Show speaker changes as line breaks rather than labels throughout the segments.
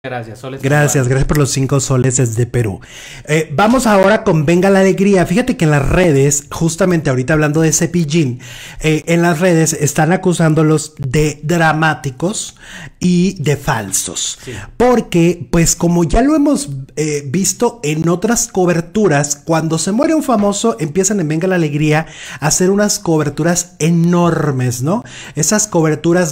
Gracias, soles.
Gracias por los 5 soles desde Perú. Vamos ahora con Venga la Alegría. Fíjate que en las redes, justamente ahorita hablando de Cepillín, en las redes están acusándolos de dramáticos y de falsos. Sí. Porque, pues como ya lo hemos visto en otras coberturas, cuando se muere un famoso, empiezan en Venga la Alegría a hacer unas coberturas enormes, ¿no? Esas coberturas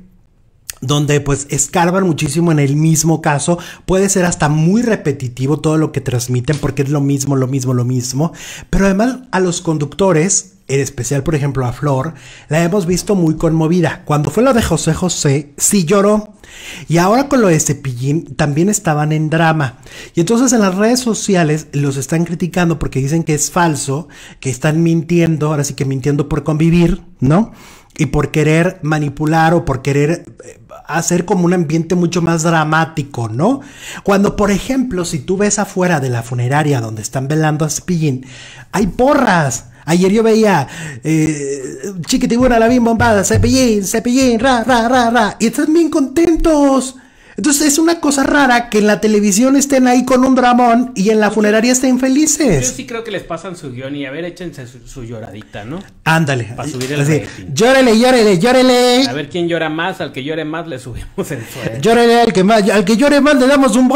donde pues escarban muchísimo en el mismo caso, puede ser hasta muy repetitivo todo lo que transmiten porque es lo mismo, pero además a los conductores, en especial por ejemplo a Flor, la hemos visto muy conmovida. Cuando fue lo de José José, sí lloró, y ahora con lo de Cepillín también estaban en drama, y entonces en las redes sociales los están criticando porque dicen que es falso, que están mintiendo, ahora sí que mintiendo por convivir, ¿no? Y por querer manipular o por querer hacer como un ambiente mucho más dramático, ¿no? Cuando, por ejemplo, si tú ves afuera de la funeraria donde están velando a Cepillín, hay porras. Ayer yo veía Chiquitibuna, la bien bombada, Cepillín, ra, y están bien contentos. Entonces es una cosa rara que en la televisión estén ahí con un dramón y en la funeraria estén felices.
Yo sí creo que les pasan su guión y a ver, échense su lloradita, ¿no?
Ándale.
Para subir el rating.
Llórele.
A ver quién llora más, al que llore más le subimos el sueldo.
Llórele, al que llore más le damos un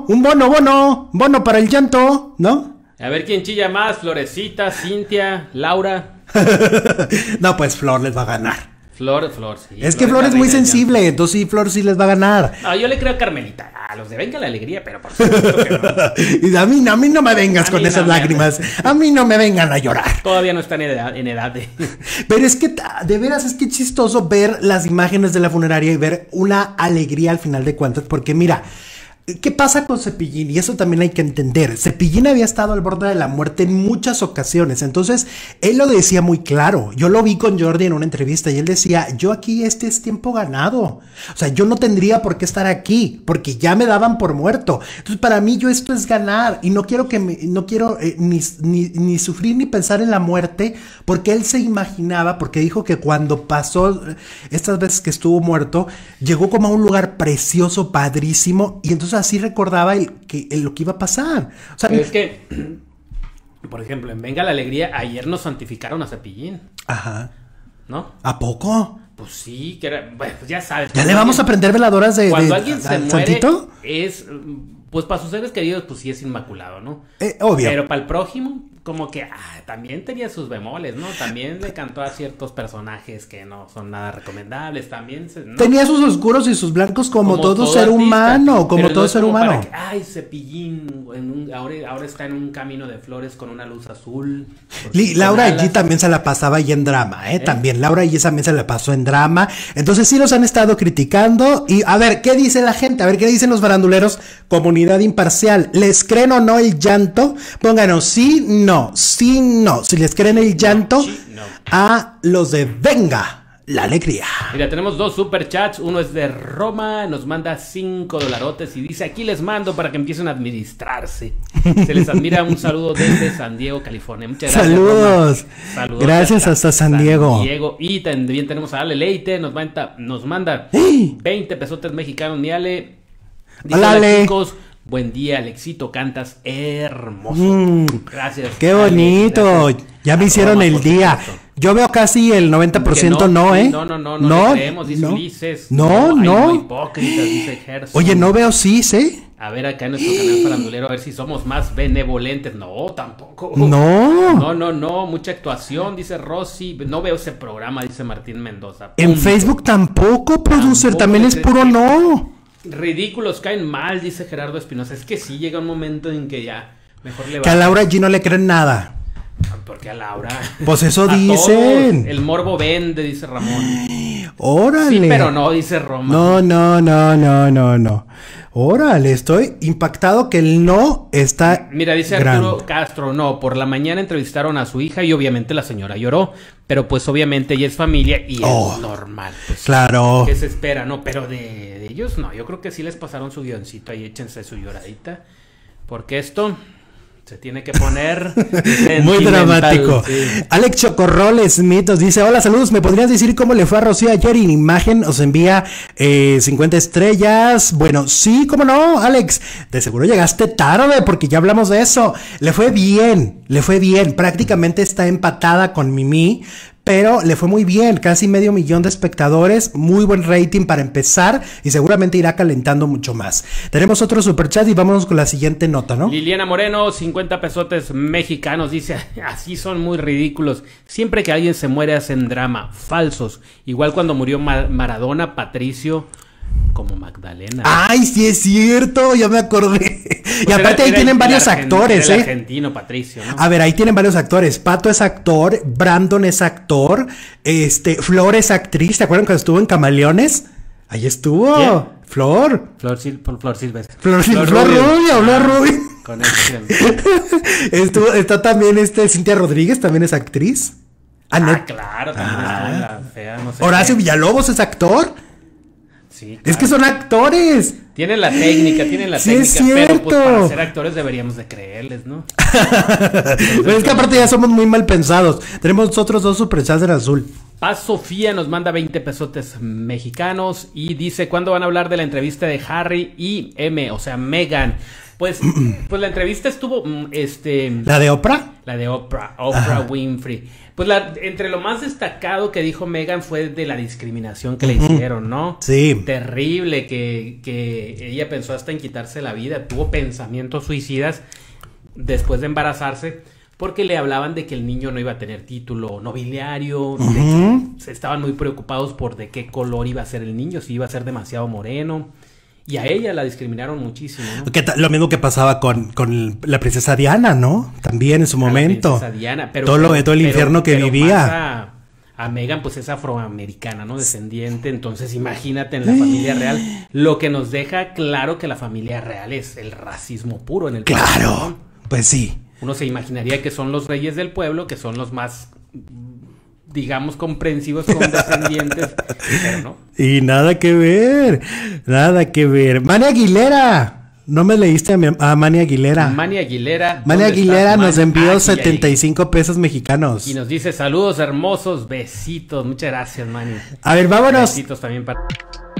bono para el llanto, ¿no?
A ver quién chilla más, Florecita, Cintia, Laura.
No, pues Flor les va a ganar.
Flor, sí.
Es que Flor es muy sensible, entonces sí, Flor sí les va a ganar.
No, yo le creo a Carmelita, a los de Venga la Alegría, pero por supuesto que no.
Y a mí no me vengas con esas lágrimas, a mí no me vengan a llorar.
Todavía no están en edad de...
Pero es que, de veras, es que chistoso ver las imágenes de la funeraria y ver una alegría al final de cuentas, porque mira... ¿Qué pasa con Cepillín? Y eso también hay que entender. Cepillín había estado al borde de la muerte en muchas ocasiones. Entonces, él lo decía muy claro. Yo lo vi con Jordi en una entrevista y él decía, yo aquí este es tiempo ganado. O sea, yo no tendría por qué estar aquí porque ya me daban por muerto. Entonces, para mí esto es ganar y no quiero ni sufrir ni pensar en la muerte porque él se imaginaba, porque dijo que cuando pasó estas veces que estuvo muerto, llegó como a un lugar precioso, padrísimo, y entonces así recordaba lo que iba a pasar. O sea,
pero es que, por ejemplo, en Venga la Alegría, ayer nos santificaron a Cepillín.
Ajá.
¿No?
¿A poco?
Pues sí, que era, bueno, pues ya sabes.
¿Ya le vamos a prender veladoras de
cuando alguien se muere,
santito?
Es, pues para sus seres queridos, pues sí es inmaculado, ¿no?
Obvio.
Pero para el prójimo, como que también tenía sus bemoles, ¿no? También le cantó a ciertos personajes que no son nada recomendables, también ¿no?
Tenía sus oscuros y sus blancos como todo ser humano, como todo ser humano.
Que, ay, Cepillín, ahora está en un camino de flores con una luz azul.
Laura allí también se la pasaba ahí en drama, también Laura allí también se la pasó en drama. Entonces sí los han estado criticando y a ver, ¿qué dice la gente? A ver, ¿qué dicen los faranduleros? Comunidad imparcial, ¿les creen o no el llanto? Pónganos sí, no. Si les creen el llanto, no. A los de Venga la Alegría.
Mira, tenemos 2 superchats. Uno es de Roma, nos manda $5 y dice: aquí les mando para que empiecen a administrarse. Se les admira. Un saludo desde San Diego, California. Muchas gracias.
Saludos. Gracias hasta San Diego.
Y también tenemos a Ale Leite, nos manda 20 pesotes mexicanos. Mi Ale.
Hola, Ale.
Chicos, buen día, Alexito, cantas hermoso. Gracias.
Qué bonito. Ale, gracias. Ya me hicieron el día. Yo veo casi el 90% no, ¿eh?
No creemos, dice Ulises.
No.
Hipócritas, dice Gerson.
Oye, no veo cis, ¿eh?
A ver acá en nuestro canal farandulero, a ver si somos más benevolentes. No, tampoco.
No.
Mucha actuación, dice Rosy. No veo ese programa, dice Martín Mendoza.
En Facebook tampoco, producer, también es puro no.
Ridículos, caen mal, dice Gerardo Espinosa. Es que sí llega un momento en que ya mejor le va.
Que a Laura allí no le creen nada.
Porque a Laura.
Pues eso dicen.
Todos. El morbo vende, dice Ramón.
Órale.
Sí, pero no, dice Roma.
No. Órale, estoy impactado que el no está.
Mira, dice
grande.
Arturo Castro, no, por la mañana entrevistaron a su hija y obviamente la señora lloró, pero pues obviamente ella es familia y es normal. Pues,
claro.
¿Qué se espera? No, pero de ellos no, yo creo que sí les pasaron su guioncito ahí, échense su lloradita, porque esto Se tiene que poner
muy dramático.
Sí.
Alex Chocorrol Smith nos dice: hola, saludos, ¿me podrías decir cómo le fue a Rocío ayer? En imagen os envía 50 estrellas. Bueno, sí, cómo no, Alex, de seguro llegaste tarde porque ya hablamos de eso. Le fue bien, prácticamente está empatada con Mimi, pero le fue muy bien, casi 500,000 de espectadores, muy buen rating para empezar y seguramente irá calentando mucho más. Tenemos otro superchat y vámonos con la siguiente nota, ¿no?
Liliana Moreno, 50 pesotes mexicanos, dice: así son muy ridículos. Siempre que alguien se muere hacen drama, falsos. Igual cuando murió Maradona, Patricio, como Magdalena.
Ay, sí es cierto, ya me acordé. Pues y aparte ahí tienen varios actores,
el argentino Patricio, ¿no?
A ver, ahí tienen varios actores. Pato es actor, Brandon es actor, Flor es actriz. ¿Te acuerdan cuando estuvo en Camaleones? Ahí estuvo.
¿Quién?
Flor
Silvestre.
Flor Rubio.
Con él.
Está también Cintia Rodríguez, también es actriz.
Claro, también estuvo en la fea, no sé.
Horacio
qué.
Villalobos es actor.
Sí, claro.
Es que son actores.
Tienen la técnica,
Sí, es cierto.
pero pues para ser actores deberíamos de creerles, ¿no?
Pero es que aparte ya somos muy mal pensados. Tenemos otros dos superchats en azul.
Paz Sofía nos manda 20 pesotes mexicanos y dice: ¿cuándo van a hablar de la entrevista de Harry y Meghan? Pues la entrevista estuvo,
¿La de Oprah?
La de Oprah Winfrey. Pues entre lo más destacado que dijo Meghan fue de la discriminación que le hicieron, ¿no?
Sí.
Terrible, que ella pensó hasta en quitarse la vida, tuvo pensamientos suicidas después de embarazarse, porque le hablaban de que el niño no iba a tener título nobiliario, de que se estaban muy preocupados por de qué color iba a ser el niño, si iba a ser demasiado moreno. Y a ella la discriminaron muchísimo, ¿no?
Lo mismo que pasaba con la princesa Diana, ¿no? También en su momento.
La princesa Diana,
todo el infierno que vivía.
A Meghan pues es afroamericana, ¿no? Descendiente, entonces imagínate en la familia real, lo que nos deja claro que la familia real es el racismo puro en el pueblo,
Claro,
¿no?
pues sí.
Uno se imaginaría que son los reyes del pueblo, que son los más, digamos, comprensivos, condescendientes, pero no.
Y nada que ver. Mani Aguilera. No me leíste a Mani Aguilera.
Mani Aguilera
nos envió 75 pesos mexicanos.
Y nos dice: saludos hermosos, besitos. Muchas gracias, Mani.
A ver, vámonos.
Besitos también para...